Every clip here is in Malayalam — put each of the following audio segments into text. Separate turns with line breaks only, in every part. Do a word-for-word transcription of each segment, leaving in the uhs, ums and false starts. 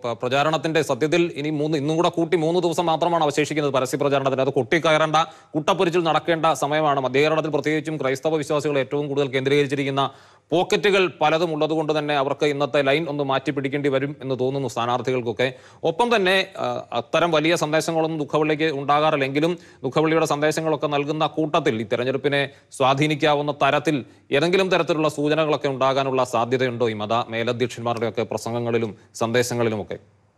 പ്രചാരണത്തിന്റെ സത്യത്തിൽ ഇനി മൂന്ന് ഇന്നും കൂടെ കൂട്ടി മൂന്ന് ദിവസം മാത്രമാണ് അവശേഷിക്കുന്നത് പരസ്യ പ്രചാരണത്തിന്. അത് കൊട്ടിക്കയറേണ്ട, കുട്ടപ്പൊരിച്ചിൽ നടക്കേണ്ട സമയമാണ്. മധ്യകേരളത്തിൽ പ്രത്യേകിച്ചും ക്രൈസ്തവ വിശ്വാസികൾ ഏറ്റവും കൂടുതൽ കേന്ദ്രീകരിച്ചിരിക്കുന്ന പോക്കറ്റുകൾ പലതും ഉള്ളതുകൊണ്ട് തന്നെ അവർക്ക് ഇന്നത്തെ ലൈൻ ഒന്ന് മാറ്റി പിടിക്കേണ്ടി വരും എന്ന് തോന്നുന്നു സ്ഥാനാർത്ഥികൾക്കൊക്കെ. ഒപ്പം തന്നെ അത്തരം വലിയ സന്ദേശങ്ങളൊന്നും ദുഃഖവെള്ളിക്ക് ഉണ്ടാകാറില്ലെങ്കിലും ദുഃഖവെള്ളിയുടെ സന്ദേശങ്ങളൊക്കെ നൽകുന്ന കൂട്ടത്തിൽ ഈ തെരഞ്ഞെടുപ്പിനെ സ്വാധീനിക്കാവുന്ന തരത്തിൽ ഏതെങ്കിലും തരത്തിലുള്ള സൂചനകളൊക്കെ ഉണ്ടാകാനുള്ള സാധ്യതയുണ്ടോ ഈ മത മേലധ്യക്ഷന്മാരുടെയൊക്കെ പ്രസംഗങ്ങളിലും സന്ദേശങ്ങളിലുമൊക്കെ?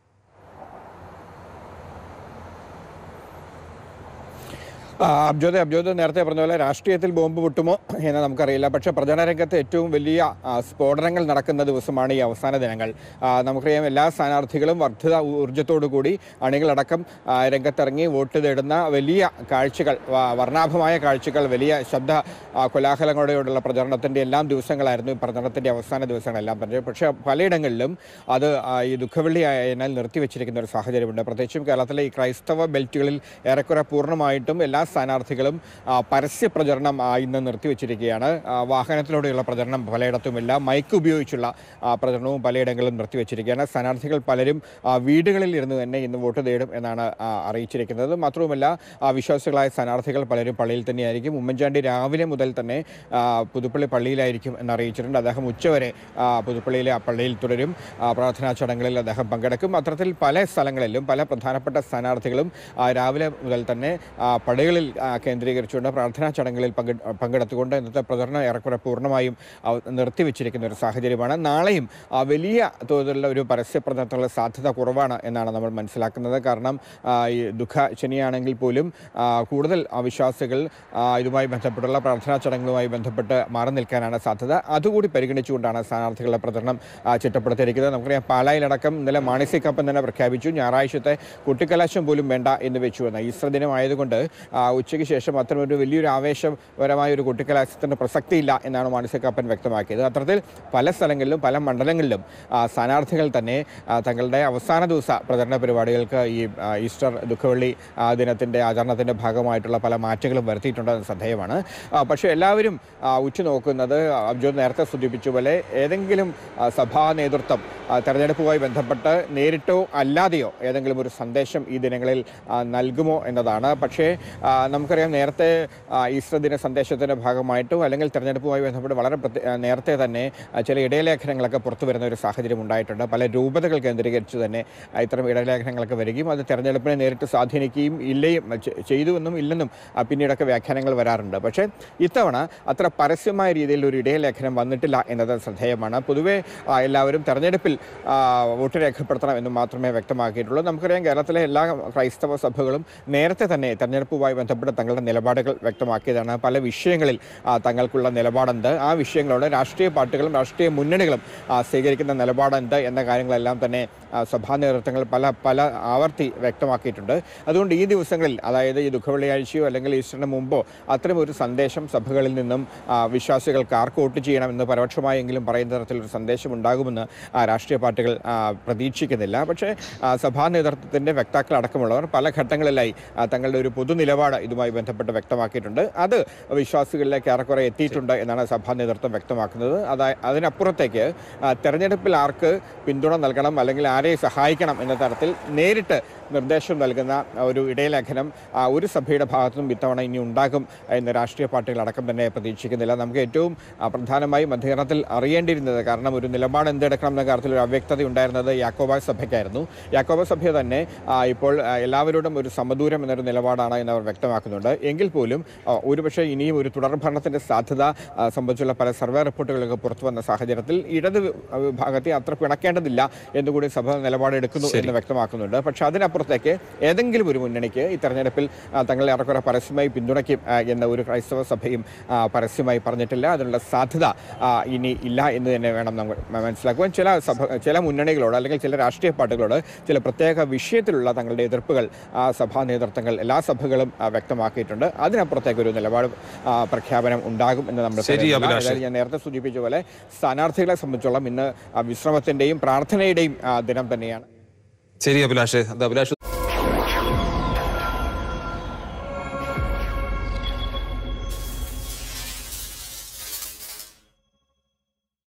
അബ്ജോദ് അബ്ജോദ് നേരത്തെ പറഞ്ഞ പോലെ രാഷ്ട്രീയത്തിൽ ബോംബ് പൊട്ടുമോ എന്ന് നമുക്കറിയില്ല. പക്ഷേ പ്രചാരണ രംഗത്ത് ഏറ്റവും വലിയ സ്ഫോടനങ്ങൾ നടക്കുന്ന ദിവസമാണ് ഈ അവസാന ദിനങ്ങൾ. നമുക്കറിയാം, എല്ലാ സ്ഥാനാർത്ഥികളും വർദ്ധിത ഊർജ്ജത്തോടു കൂടി അണികളടക്കം രംഗത്തിറങ്ങി വോട്ട് തേടുന്ന വലിയ കാഴ്ചകൾ, വർണ്ണാഭമായ കാഴ്ചകൾ, വലിയ ശബ്ദ കോലാഹലങ്ങളോടെയുള്ള പ്രചരണത്തിൻ്റെ എല്ലാം ദിവസങ്ങളായിരുന്നു പ്രചരണത്തിൻ്റെ അവസാന ദിവസങ്ങളെല്ലാം തന്നെ. പക്ഷേ പലയിടങ്ങളിലും അത് ഈ ദുഃഖവെള്ളി ആയതിനാൽ നിർത്തിവെച്ചിരിക്കുന്ന ഒരു സാഹചര്യമുണ്ട്. പ്രത്യേകിച്ചും കേരളത്തിലെ ഈ ക്രൈസ്തവ ബെൽറ്റുകളിൽ ഏറെക്കുറെ പൂർണ്ണമായിട്ടും എല്ലാ സ്ഥാനാർത്ഥികളും പരസ്യ പ്രചരണം ഇന്ന് നിർത്തിവെച്ചിരിക്കുകയാണ്. വാഹനത്തിലൂടെയുള്ള പ്രചരണം പലയിടത്തുമില്ല. മൈക്ക് ഉപയോഗിച്ചുള്ള പ്രചരണവും പലയിടങ്ങളിലും നിർത്തിവെച്ചിരിക്കുകയാണ്. സ്ഥാനാർത്ഥികൾ പലരും വീടുകളിൽ ഇരുന്ന് തന്നെ ഇന്ന് വോട്ട് തേടും എന്നാണ് അറിയിച്ചിരിക്കുന്നത്. മാത്രവുമല്ല, വിശ്വാസികളായ സ്ഥാനാർത്ഥികൾ പലരും പള്ളിയിൽ തന്നെയായിരിക്കും. ഉമ്മൻചാണ്ടി രാവിലെ മുതൽ തന്നെ പുതുപ്പള്ളി പള്ളിയിലായിരിക്കും എന്നറിയിച്ചിട്ടുണ്ട്. അദ്ദേഹം ഉച്ചവരെ പുതുപ്പള്ളിയിലെ ആ പള്ളിയിൽ തുടരും. പ്രാർത്ഥനാ ചടങ്ങുകളിൽ അദ്ദേഹം പങ്കെടുക്കും. അത്തരത്തിൽ പല സ്ഥലങ്ങളിലും പല പ്രധാനപ്പെട്ട സ്ഥാനാർത്ഥികളും രാവിലെ മുതൽ തന്നെ പള്ളികളിൽ കേന്ദ്രീകരിച്ചുകൊണ്ട് പ്രാർത്ഥനാ ചടങ്ങുകളിൽ പങ്കെ പങ്കെടുത്തുകൊണ്ട് ഇന്നത്തെ പ്രചരണം ഏറെക്കുറെ പൂർണ്ണമായും നിർത്തിവെച്ചിരിക്കുന്ന ഒരു സാഹചര്യമാണ്. നാളെയും വലിയ തോതിലുള്ള ഒരു പരസ്യ പ്രചരണത്തിനുള്ള സാധ്യത കുറവാണ് എന്നാണ് നമ്മൾ മനസ്സിലാക്കുന്നത്. കാരണം ഈ ദുഃഖ ശനിയാണെങ്കിൽ പോലും കൂടുതൽ വിശ്വാസികൾ ഇതുമായി ബന്ധപ്പെട്ടുള്ള പ്രാർത്ഥനാ ചടങ്ങുകളുമായി ബന്ധപ്പെട്ട് മാറി നിൽക്കാനാണ് സാധ്യത. അതുകൂടി പരിഗണിച്ചുകൊണ്ടാണ് സ്ഥാനാർത്ഥികളുടെ പ്രചരണം ചിട്ടപ്പെടുത്തിയിരിക്കുന്നത്. നമുക്കറിയാം, പാലായിലടക്കം ഇന്നലെ മാണി സി കാപ്പൻ തന്നെ പ്രഖ്യാപിച്ചു ഞായറാഴ്ചത്തെ കുട്ടിക്കലാശം പോലും വേണ്ട എന്ന് വെച്ചുവെന്ന്. ഈസ്റ്റർ ദിനമായതുകൊണ്ട് ഉച്ചയ്ക്ക് ശേഷം അത്തരമൊരു വലിയൊരു ആവേശപരമായ ഒരു കുട്ടിക്കലാശത്തിൻ്റെ പ്രസക്തിയില്ല എന്നാണ് മാണി സി കാപ്പൻ വ്യക്തമാക്കിയത്. അത്തരത്തിൽ പല സ്ഥലങ്ങളിലും പല മണ്ഡലങ്ങളിലും സ്ഥാനാർത്ഥികൾ തന്നെ തങ്ങളുടെ അവസാന ദിവസ പ്രചരണ പരിപാടികൾക്ക് ഈ ഈസ്റ്റർ ദുഃഖവെള്ളി ദിനത്തിൻ്റെ ആചരണത്തിൻ്റെ ഭാഗമായിട്ടുള്ള പല മാറ്റങ്ങളും വരുത്തിയിട്ടുണ്ടെന്ന് ശ്രദ്ധേയമാണ്. പക്ഷേ എല്ലാവരും ഉറ്റുനോക്കുന്നത് അബ്ജോദ് നേരത്തെ സൂചിപ്പിച്ച പോലെ ഏതെങ്കിലും സഭാ നേതൃത്വം തെരഞ്ഞെടുപ്പുമായി ബന്ധപ്പെട്ട് നേരിട്ടോ അല്ലാതെയോ ഏതെങ്കിലും ഒരു സന്ദേശം ഈ ദിനങ്ങളിൽ നൽകുമോ എന്നതാണ്. പക്ഷേ നമുക്കറിയാം, നേരത്തെ ഈസ്റ്റർ ദിന സന്ദേശത്തിൻ്റെ ഭാഗമായിട്ടോ അല്ലെങ്കിൽ തെരഞ്ഞെടുപ്പുമായി ബന്ധപ്പെട്ട് വളരെ നേരത്തെ തന്നെ ചില ഇടയലേഖനങ്ങളൊക്കെ പുറത്തു വരുന്ന ഒരു സാഹചര്യം ഉണ്ടായിട്ടുണ്ട്. പല രൂപതകൾ കേന്ദ്രീകരിച്ച് തന്നെ ഇത്തരം ഇടയലേഖനങ്ങളൊക്കെ വരികയും അത് തെരഞ്ഞെടുപ്പിനെ നേരിട്ട് സ്വാധീനിക്കുകയും ഇല്ലയും ചെയ്തുവെന്നും ഇല്ലെന്നും പിന്നീടൊക്കെ വ്യാഖ്യാനങ്ങൾ വരാറുണ്ട്. പക്ഷേ ഇത്തവണ അത്ര പരസ്യമായ രീതിയിൽ ഒരു ഇടയലേഖനം വന്നിട്ടില്ല എന്നത് ശ്രദ്ധേയമാണ്. പൊതുവെ എല്ലാവരും തെരഞ്ഞെടുപ്പിൽ വോട്ട് രേഖപ്പെടുത്തണം എന്ന് മാത്രമേ വ്യക്തമാക്കിയിട്ടുള്ളൂ. നമുക്കറിയാം, കേരളത്തിലെ എല്ലാ ക്രൈസ്തവ സഭകളും നേരത്തെ തന്നെ തെരഞ്ഞെടുപ്പുമായി ബന്ധപ്പെട്ട് തങ്ങളുടെ നിലപാടുകൾ വ്യക്തമാക്കിയതാണ്. പല വിഷയങ്ങളിൽ തങ്ങൾക്കുള്ള നിലപാടെന്ത്, ആ വിഷയങ്ങളോട് രാഷ്ട്രീയ പാർട്ടികളും രാഷ്ട്രീയ മുന്നണികളും സ്വീകരിക്കുന്ന നിലപാടെന്ത് എന്ന കാര്യങ്ങളെല്ലാം തന്നെ സഭാ നേതൃത്വങ്ങൾ പല പല ആവർത്തി വ്യക്തമാക്കിയിട്ടുണ്ട്. അതുകൊണ്ട് ഈ ദിവസങ്ങളിൽ, അതായത് ഈ ദുഃഖവെള്ളിയാഴ്ചയോ അല്ലെങ്കിൽ ഈസ്റ്ററിന് മുമ്പോ അത്തരം ഒരു സന്ദേശം സഭകളിൽ നിന്നും വിശ്വാസികൾക്ക് ആർക്ക് വോട്ട് ചെയ്യണമെന്ന് പരോക്ഷമായെങ്കിലും പറയുന്ന തരത്തിലൊരു സന്ദേശം ഉണ്ടാകുമെന്ന് രാഷ്ട്രീയ പാർട്ടികൾ പ്രതീക്ഷിക്കുന്നില്ല. പക്ഷേ സഭാ നേതൃത്വത്തിൻ്റെ വക്താക്കളടക്കമുള്ളവർ പല ഘട്ടങ്ങളിലായി തങ്ങളുടെ ഒരു പൊതു നിലപാട് ഇതുമായി ബന്ധപ്പെട്ട് വ്യക്തമാക്കിയിട്ടുണ്ട്. അത് വിശ്വാസികളിലേക്ക് ഏറെക്കുറെ എത്തിയിട്ടുണ്ട് എന്നാണ് സഭാ നേതൃത്വം വ്യക്തമാക്കുന്നത്. അതായത് അതിനപ്പുറത്തേക്ക് തെരഞ്ഞെടുപ്പിൽ ആർക്ക് പിന്തുണ നൽകണം അല്ലെങ്കിൽ ആരെ സഹായിക്കണം എന്ന തരത്തിൽ നേരിട്ട് നിർദ്ദേശം നൽകുന്ന ഒരു ഇടയലേഖനം ഒരു സഭയുടെ ഭാഗത്തുനിന്നും ഇത്തവണ ഇനി ഉണ്ടാകും എന്ന് രാഷ്ട്രീയ പാർട്ടികളടക്കം തന്നെ പ്രതീക്ഷിക്കുന്നില്ല. നമുക്ക് ഏറ്റവും പ്രധാനമായി മധ്യകേരളത്തിൽ അറിയേണ്ടിയിരുന്നത്, കാരണം ഒരു നിലപാട് എന്തെടുക്കണം എന്ന കാര്യത്തിൽ ഒരു അവ്യക്തത ഉണ്ടായിരുന്നത് യാക്കോബായ സഭയ്ക്കായിരുന്നു. യാക്കോബായ സഭ തന്നെ ഇപ്പോൾ എല്ലാവരോടും ഒരു സമദൂരം എന്നൊരു നിലപാടാണ് എന്നവർ വ്യക്തമാക്കുന്നുണ്ട്. എങ്കിൽ പോലും ഒരുപക്ഷെ ഇനിയും ഒരു തുടർഭരണത്തിൻ്റെ സാധ്യത സംബന്ധിച്ചുള്ള പല സർവേ റിപ്പോർട്ടുകളൊക്കെ പുറത്തു വന്ന സാഹചര്യത്തിൽ ഇടത് വിഭാഗത്തെ അത്ര പിണക്കേണ്ടതില്ല എന്നുകൂടി സഭ നിലപാടെടുക്കുന്നു എന്ന് വ്യക്തമാക്കുന്നുണ്ട്. പക്ഷേ അതിനപ്പുറത്തേക്ക് ഏതെങ്കിലും ഒരു മുന്നണിക്ക് ഈ തെരഞ്ഞെടുപ്പിൽ തങ്ങളെ ഏറെക്കുറെ പരസ്യമായി പിന്തുണയ്ക്കും എന്ന ഒരു ക്രൈസ്തവ സഭയും പരസ്യമായി പറഞ്ഞിട്ടില്ല. അതിനുള്ള സാധ്യത ഇനി ഇല്ല എന്ന് തന്നെ വേണം നമ്മൾ മനസ്സിലാക്കുവാൻ. ചില സഭ ചില മുന്നണികളോട് അല്ലെങ്കിൽ ചില രാഷ്ട്രീയ പാർട്ടികളോട് ചില പ്രത്യേക വിഷയത്തിലുള്ള തങ്ങളുടെ എതിർപ്പുകൾ സഭാ നേതൃത്വങ്ങൾ എല്ലാ സഭകളും വ്യക്തമാക്കിയിട്ടുണ്ട്. അതിനപ്പുറത്തേക്ക് ഒരു നിലപാട് പ്രഖ്യാപനം ഉണ്ടാകും എന്ന് നമ്മൾ ഞാൻ നേരത്തെ സൂചിപ്പിച്ച പോലെ സ്ഥാനാർത്ഥികളെ സംബന്ധിച്ചോളം ഇന്ന് വിശ്രമത്തിന്റെയും പ്രാർത്ഥനയുടെയും ദിനം തന്നെയാണ്.
ശരി അഭിലാഷ്.